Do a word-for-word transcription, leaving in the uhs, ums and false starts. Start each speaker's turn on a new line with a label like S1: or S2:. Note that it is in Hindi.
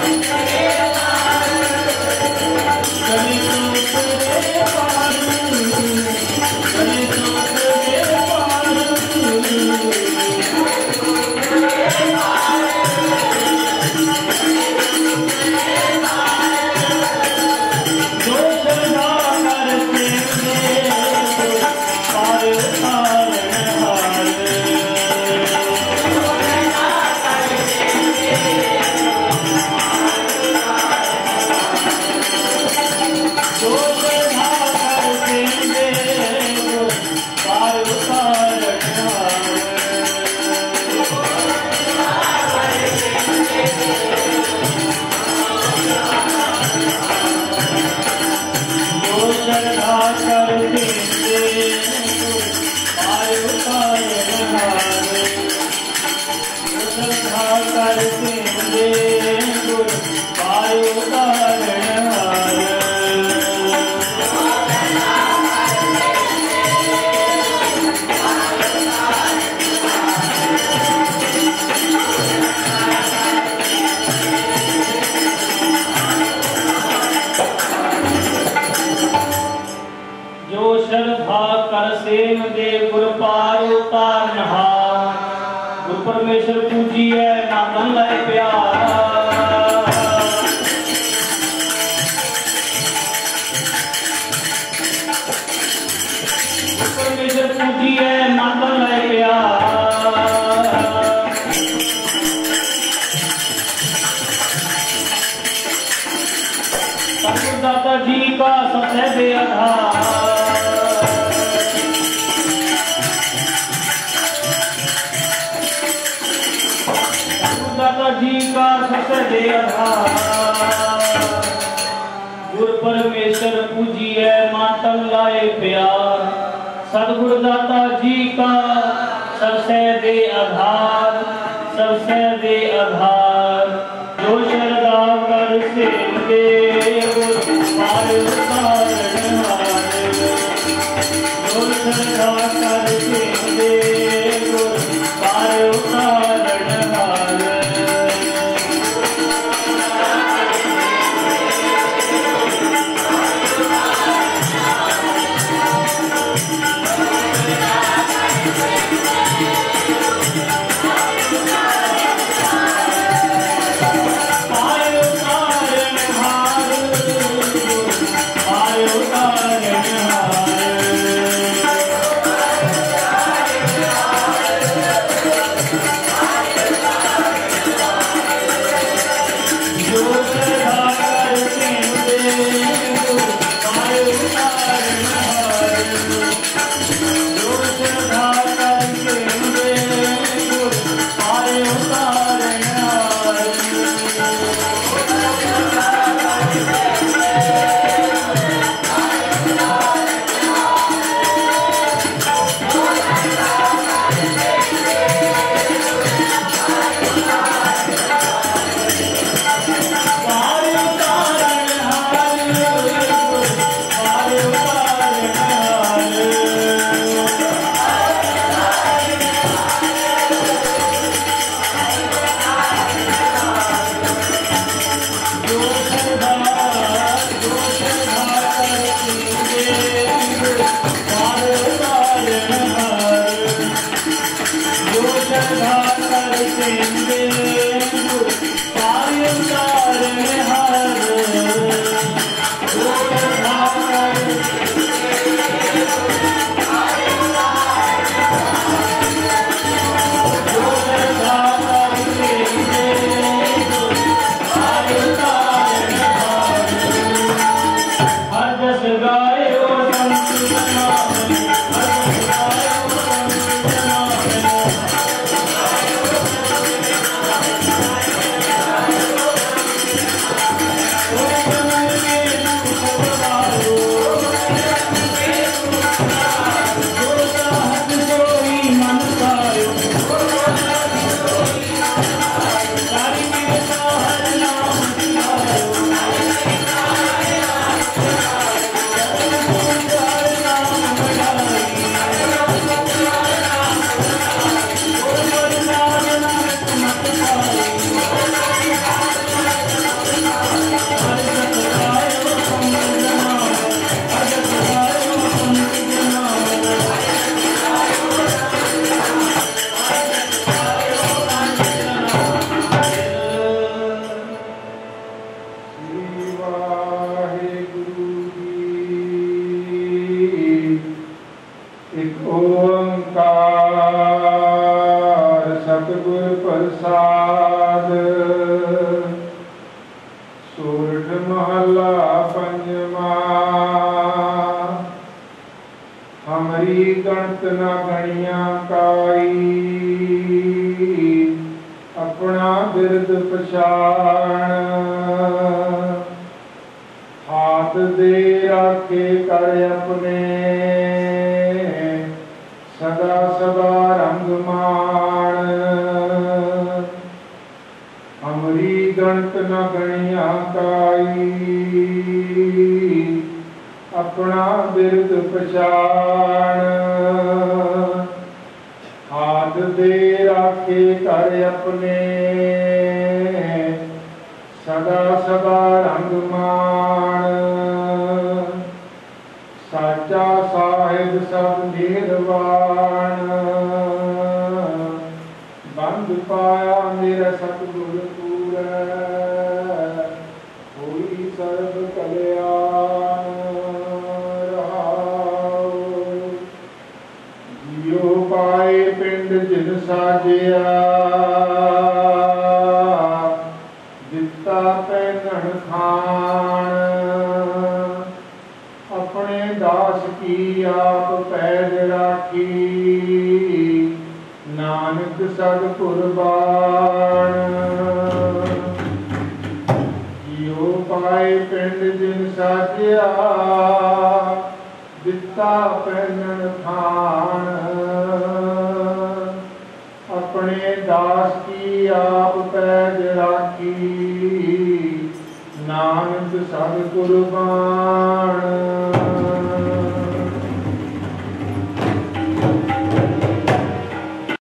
S1: परमेश्वर पूजी है नातन लाए प्यार परमेश्वर पूजी है नातन लाए प्यार दाता जी का सबसे दे आधार दाता जी का सबसे दे आधार गुरु परमेश्वर पूजी है मातम लाए प्यार सदगुरु दाता जी का सबसे दे आधार सबसे दे आधार जो शरदा कर से दे पार उतारण हार जो शरदा कर से दे पार उतारण हार
S2: गणत न गणिया काई, अपना बिरद पछाण। हाथ दे राखे कर अपने, सदा सदा रंग मान। अमरी गणत न गणिया काई, अपना बिरद पछाण। हाथ दे राखे कर अपने, सदा सदा रंग मान। साचा साहिब सब मेहरबान, बंद पाया मेरा सतगुर पूरै, होई सर्ब कल्याण। रहाओ जियो पाए पिंड जिन साजिया, दिता पैनन खान। अपने दास की आप पैज राखी, नानक सद कुर्बान। जियो पाए पिंड जिन साजिया, दिता पैनन खान। अपने दास की आप पैज राखी, नानक सद कुर्बान।